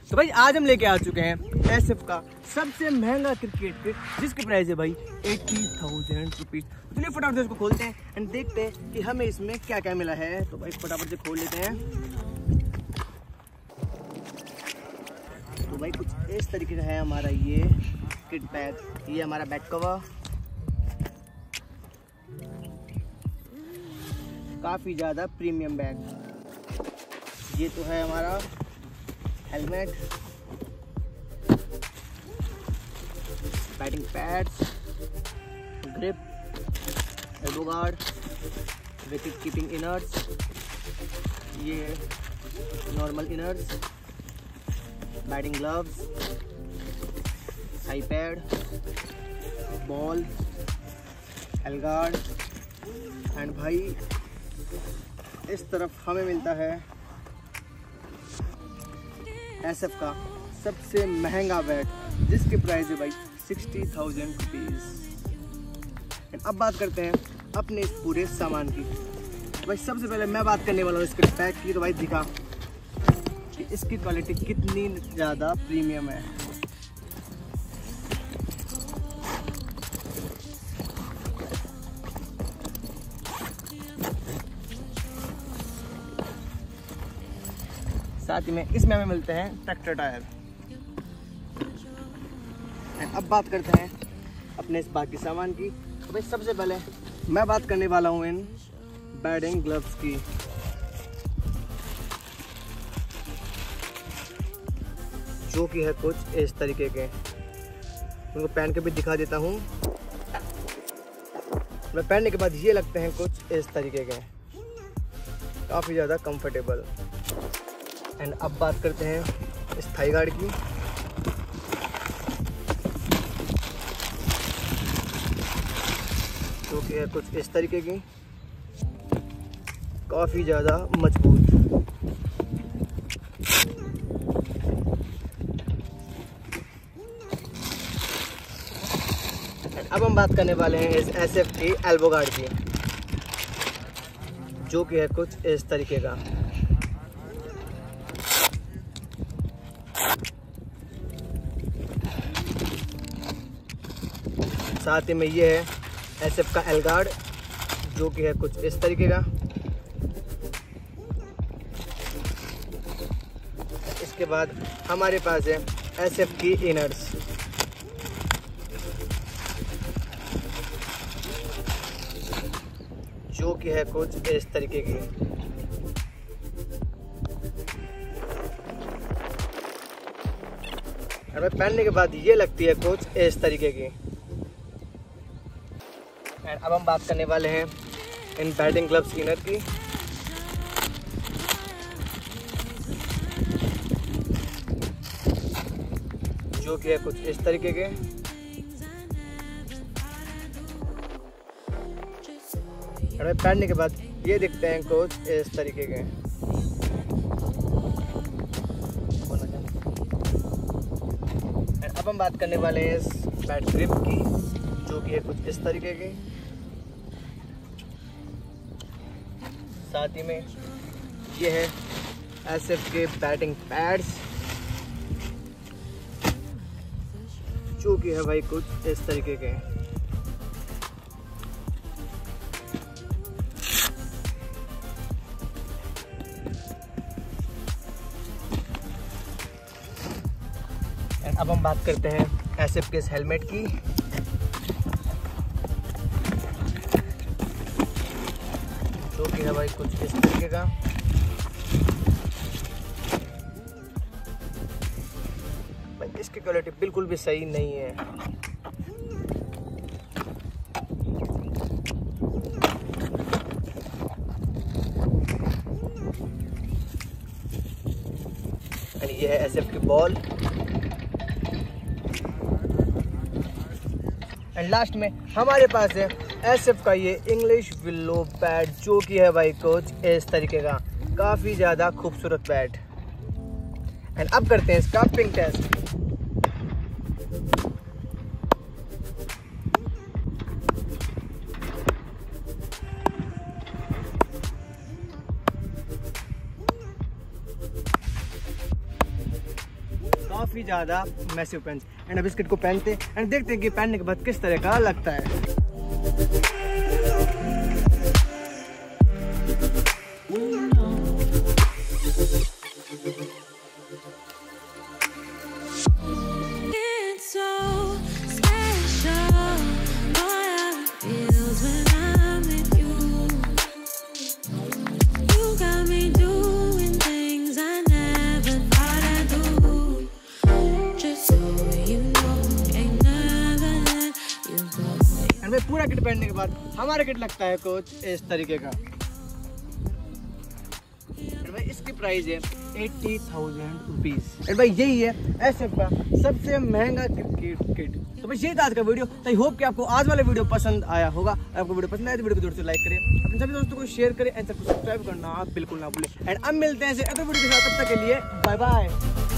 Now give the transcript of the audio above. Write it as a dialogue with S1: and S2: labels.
S1: तो भाई आज हम लेके आ चुके हैं एसएफ का सबसे महंगा क्रिकेट किट, जिसकी प्राइस है भाई 80,000 रुपीज। चलिए फटाफट से इसको खोलते हैं एंड देखते हैं कि हमें इसमें क्या क्या मिला है। तो भाई फटाफट से खोल लेते हैं। तो भाई कुछ इस तरीके का है हमारा ये किट बैग। ये हमारा बैक कवर, काफी ज्यादा प्रीमियम बैग। ये तो है हमारा helmet, batting pads, grip, elbow guard, wicket keeping inners, ये normal inners, batting gloves, eye pad, ball, हेल गार्ड एंड भाई इस तरफ हमें मिलता है एसएफ का सबसे महंगा बैट, जिसकी प्राइस है भाई 60,000 रुपीज़। अब बात करते हैं अपने इस पूरे सामान की। भाई सबसे पहले मैं बात करने वाला हूँ इसके पैक की। तो भाई दिखा कि इसकी क्वालिटी कितनी ज़्यादा प्रीमियम है। साथ ही में इसमें हमें मिलते हैं ट्रैक्टर टायर। अब बात करते हैं अपने इस बाकी सामान की। तो भाई सबसे पहले मैं बात करने वाला हूँ इन बैटिंग ग्लव्स की। जो कि है कुछ इस तरीके के। उनको पहन के भी दिखा देता हूँ। मैं पहनने के बाद ये लगते हैं कुछ इस तरीके के, काफ़ी ज़्यादा कंफर्टेबल। एंड अब बात करते हैं इस थाई गार्ड की। जो कि है कुछ इस तरीके की, काफ़ी ज़्यादा मजबूत। अब हम बात करने वाले हैं इस एसएफ की एल्बो गार्ड की, जो कि है कुछ इस तरीके का। साथ ही में ये है एसएफ का एल गार्ड, जो कि है कुछ इस तरीके का। इसके बाद हमारे पास है एसएफ की इनर्स, जो कि है कुछ इस तरीके की। हमें पहनने के बाद ये लगती है कुछ इस तरीके की। एंड अब हम बात करने वाले हैं इन बैटिंग ग्लव्स की इनर की। जो कि है कुछ इस तरीके के। हमें पहनने के बाद ये दिखते हैं कुछ इस तरीके के। अब हम बात करने वाले हैं इस बैट ग्रिप की, जो कि है कुछ इस तरीके की। साथ ही में ये है एसएफ के बैटिंग पैड्स, जो कि है भाई कुछ इस तरीके के। अब हम बात करते हैं एसएफ के इस हेलमेट की, जो कि है भाई कुछ इस तरीके का। भाई इसकी क्वालिटी बिल्कुल भी सही नहीं है। ये है एसएफ की बॉल। एंड लास्ट में हमारे पास है एसएफ का ये इंग्लिश विलो बैट, जो कि है भाई कुछ इस तरीके का, काफ़ी ज़्यादा खूबसूरत बैट। एंड अब करते हैं इसका पिंग टेस्ट। काफी ज्यादा मैसिव पेन। एंड अब इस किट को पहनते हैं एंड देखते हैं कि पहनने के बाद किस तरह का लगता है। पूरा किट पहनने के बाद हमारा किट लगता है कुछ इस तरीके का। भाई इसकी प्राइस है 80,000 रुपीज। भाई यही है SF का सबसे महंगा क्रिकेट किट। तो भाई यही था आज का वीडियो। तो आई होप कि आपको आज वाला वीडियो पसंद आया होगा। आपको वीडियो पसंद आया तो वीडियो को जरूर से लाइक करें, अपने सभी दोस्तों को शेयर करें एंड सब्सक्राइब करना बिल्कुल ना भूलें। एंड अब मिलते हैं ऐसे अगले वीडियो के साथ, तब तक के लिए बाय बाय।